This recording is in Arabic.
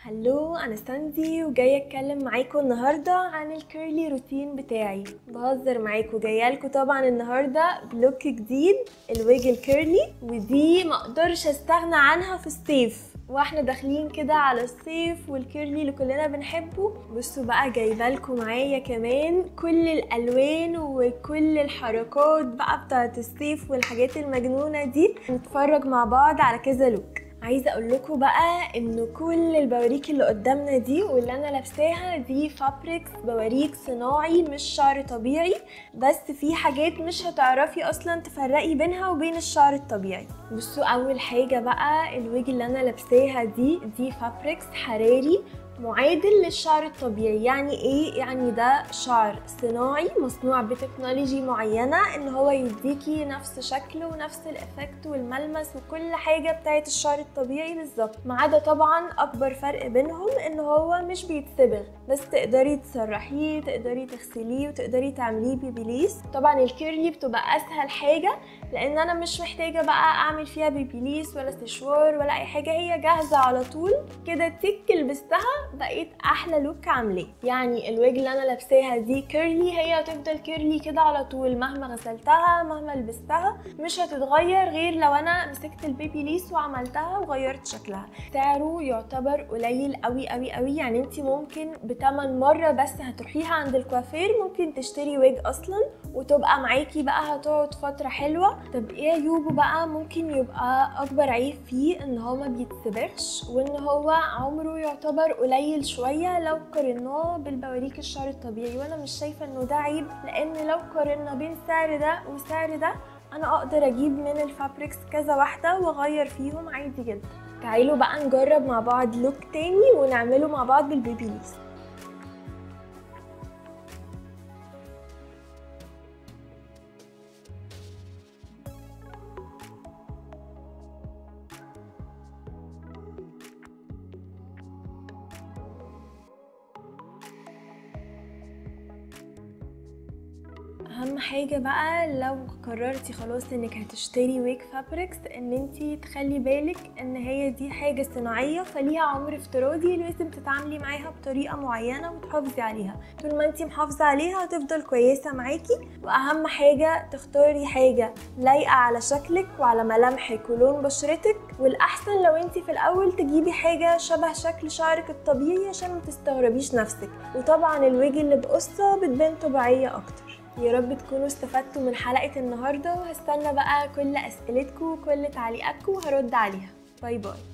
هلو، انا ساندي وجايه اتكلم معاكم النهارده عن الكيرلي روتين بتاعي. بهزر معاكم، جايه لكم طبعا النهارده بلوك جديد، الويج الكيرلي، ودي ما اقدرش استغنى عنها في الصيف، واحنا داخلين كده على الصيف والكيرلي اللي كلنا بنحبه. بصوا بقى، جايبه لكم معايا كمان كل الالوان وكل الحركات بقى بتاعت الصيف والحاجات المجنونه دي. نتفرج مع بعض على كذا لوك. عايزه اقول لكم بقى ان كل البواريك اللي قدامنا دي واللي انا لابساها دي فابريكس، بواريك صناعي مش شعر طبيعي، بس في حاجات مش هتعرفي اصلا تفرقي بينها وبين الشعر الطبيعي. بصوا، اول حاجه بقى الويج اللي انا لابساها دي فابريكس حراري معادل للشعر الطبيعي. يعني ايه؟ يعني ده شعر صناعي مصنوع بتكنولوجي معينة ان هو يديكي نفس شكله ونفس الافكت والملمس وكل حاجة بتاعت الشعر الطبيعي بالظبط، ما عدا طبعا اكبر فرق بينهم ان هو مش بيتصبغ، بس تقدري تسرحيه، تقدري تغسليه، وتقدري تعمليه بيبيليس. طبعا الكيرلي بتبقى اسهل حاجة لان انا مش محتاجة بقى اعمل فيها بيبيليس ولا سشوار ولا اي حاجة، هي جاهزة على طول كده، تك لبستها بقيت احلى لوك عاملاه. يعني الويج اللي انا لابساها دي كيرلي، هي هتفضل كيرلي كده على طول مهما غسلتها مهما لبستها، مش هتتغير غير لو انا مسكت البيبي ليس وعملتها وغيرت شكلها. سعره يعتبر قليل قوي قوي قوي، يعني انت ممكن بتمن مره بس هتروحيها عند الكوافير ممكن تشتري ويج اصلا وتبقى معاكي بقى، هتقعد فتره حلوه. طب ايه عيوبه بقى؟ ممكن يبقى اكبر عيب فيه ان هو ما بيتسبخش، وان هو عمره يعتبر قليل شويه لو قارناه بالبواريك الشعر الطبيعي، وانا مش شايفه انه ده عيب، لان لو قارنا بين سعر ده وسعر ده انا اقدر اجيب من الفابريكس كذا واحده واغير فيهم عادي جدا. تعالوا بقى نجرب مع بعض لوك تاني ونعمله مع بعض بالبيبي ليس. اهم حاجه بقى لو قررتي خلاص انك هتشتري ويج فابريكس، ان انتي تخلي بالك ان هي دي حاجه صناعيه فليها عمر افتراضي، لازم تتعاملي معاها بطريقه معينه وتحافظي عليها. طول ما انتي محافظه عليها هتفضل كويسه معاكي. واهم حاجه تختاري حاجه لايقه على شكلك وعلى ملامحك ولون بشرتك، والاحسن لو انتي في الاول تجيبي حاجه شبه شكل شعرك الطبيعي عشان ما تستغربيش نفسك. وطبعا الويج اللي بقصه بتبان طبيعيه اكتر. يا رب تكونوا استفدتوا من حلقة النهاردة، وهستنى بقى كل أسئلتكم وكل تعليقاتكم وهرد عليها. باي باي.